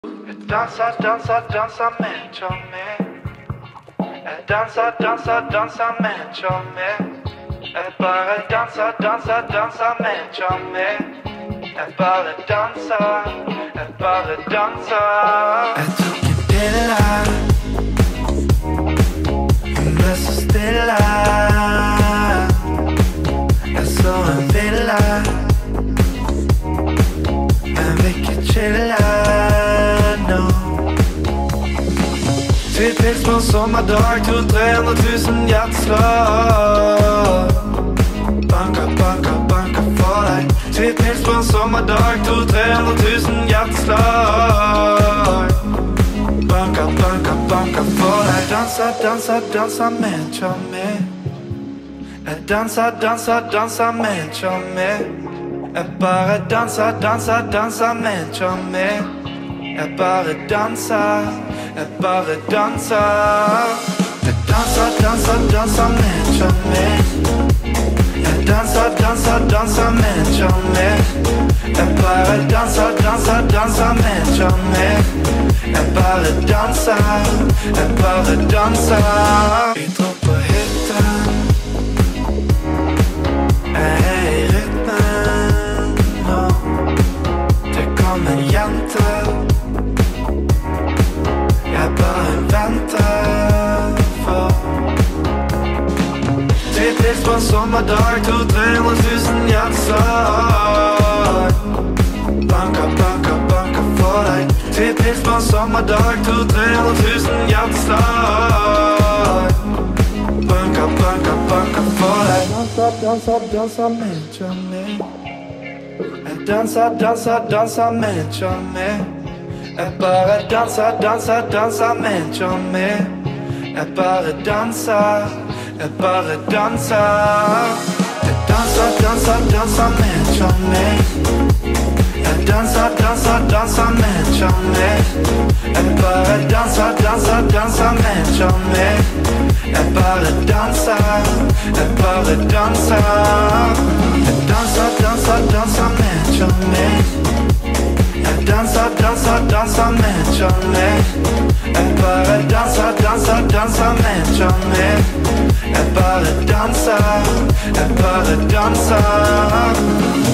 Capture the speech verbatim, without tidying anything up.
Dansa, dansa, dansa med meg. Jeg danser, danser, danser med meg. Jeg bare danser, danser, danser med meg. Jeg bare danser, jeg bare danser. Jeg tok en pille, hun ble så stille. Jeg så en ville, men vil ikke chille nå. Tvipils på sommerdag, to trehundre tusen hjerteslag. Banker, banker, banker for deg. Tvipils på sommerdag, to trehundre tusen hjerteslag. Banker, banker, banker for deg. Danser, danser, danser med meg. Jeg danser, danser, danser med meg. Jeg bare danser, danser, danser med meg. Jeg bare danser, jeg bare danser. Jeg danser, danser, danser med meg. Jeg danser, danser, danser med meg. Jeg bare danser, danser, danser med meg. Jeg bare danser, jeg bare danser. Vi drar på hytten. Jeg er i rytmen nå. Det kom en jente. Jeg bare venter for Tvipils på sommerdag, to trehundre tusen hjerteslag. Banker, banker, banker for deg. Tvipils på sommerdag, to trehundre tusen hjerteslag. Banker, banker, banker for deg. Danser, danser, danser med meg. Jeg danser, danser, danser med meg. Jeg bare danser, danser, danser med meg. Jeg bare danser, jeg bare danser. Jeg danser, danser, danser med meg. Jeg danser, danser, danser med meg. Jeg bare danser, danser, danser med meg. Jeg bare danser, jeg bare danser. Jeg danser, danser, danser med meg. Jeg danser, danser, danser med meg. Jeg bare danser, danser, danser med meg. Jeg bare danser, jeg bare danser.